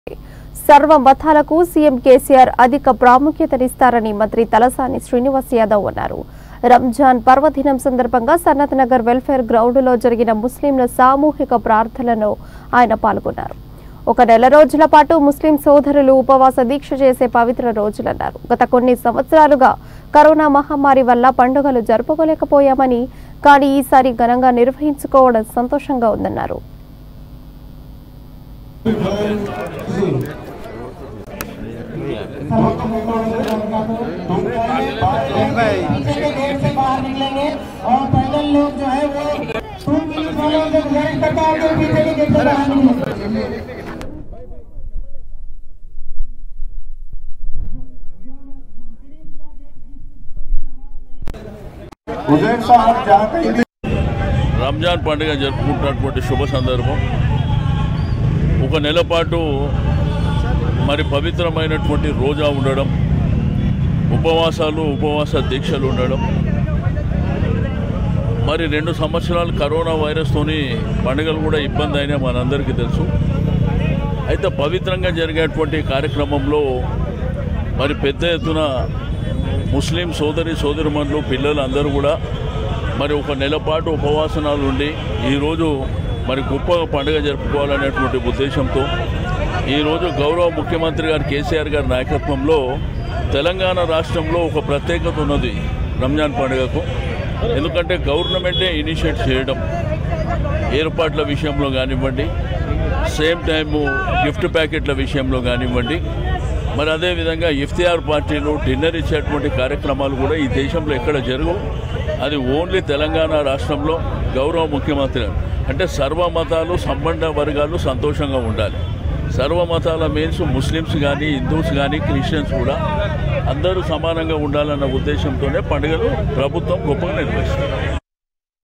సర్వ మతాలకు సీఎం కేసీఆర్ అధిక ప్రాముఖ్యతనిస్తారని మంత్రి తలసాని శ్రీనివాస్ యాదవ్ అన్నారు. రంజాన్ పర్వదినం సందర్భంగా సనత్ నగర్ వెల్ఫేర్ గ్రౌండ్లో జరిగిన ముస్లింల సామూహిక ప్రార్థనలో ఆయన పాల్గొన్నారు. ఒక నెల రోజుల పాటు ముస్లిం సోదరులు ఉపవాస దీక్ష చేసే పవిత్ర రోజులన్నారు. గత కొన్ని సంవత్సరాలుగా కరోనా మహమ్మారి వల్ల పండుగలు జరుపుకోలేకపోయామని, కానీ ఈసారి ఘనంగా నిర్వహించుకోవడం సంతోషంగా ఉందన్నారు. రంజాన్ పండుగ జరుపుకుంటున్నటువంటి శుభ సందర్భం. ఒక నెల పాటు మరి పవిత్రమైనటువంటి రోజా ఉండడం, ఉపవాస దీక్షలు ఉండడం, మరి 2 సంవత్సరాలు కరోనా వైరస్తోని పండుగలు కూడా ఇబ్బంది అయినా మనందరికీ తెలుసు. అయితే పవిత్రంగా జరిగేటువంటి కార్యక్రమంలో మరి పెద్ద ఎత్తున ముస్లిం సోదరిమణులు పిల్లలు అందరూ కూడా మరి ఒక నెల పాటు ఉపవాసనాలు ఉండి ఈరోజు మరి గొప్పగా పండుగ జరుపుకోవాలనేటువంటి ఉద్దేశంతో ఈరోజు గౌరవ ముఖ్యమంత్రి గారు కేసీఆర్ గారి నాయకత్వంలో తెలంగాణ రాష్ట్రంలో ఒక ప్రత్యేకత ఉన్నది రంజాన్ పండుగకు. ఎందుకంటే గవర్నమెంటే ఇనిషియేట్ చేయడం, ఏర్పాట్ల విషయంలో కానివ్వండి, సేమ్ టైము గిఫ్ట్ ప్యాకెట్ల విషయంలో కానివ్వండి, మరి అదేవిధంగా ఇఫ్తియార్ పార్టీలు డిన్నర్ ఇచ్చేటువంటి కార్యక్రమాలు కూడా ఈ దేశంలో ఎక్కడ జరగవు. అది ఓన్లీ తెలంగాణ రాష్ట్రంలో గౌరవ ముఖ్యమంత్రి అంటే సర్వ మతాలు సంబంధ వర్గాలు సంతోషంగా ఉండాలి. సర్వ మతాల మీన్స్ ముస్లిమ్స్ కానీ, హిందూస్ కానీ, క్రిస్టియన్స్ కూడా అందరూ సమానంగా ఉండాలన్న ఉద్దేశంతోనే పండుగలు ప్రభుత్వం గొప్పగా నిర్వహిస్తుంది.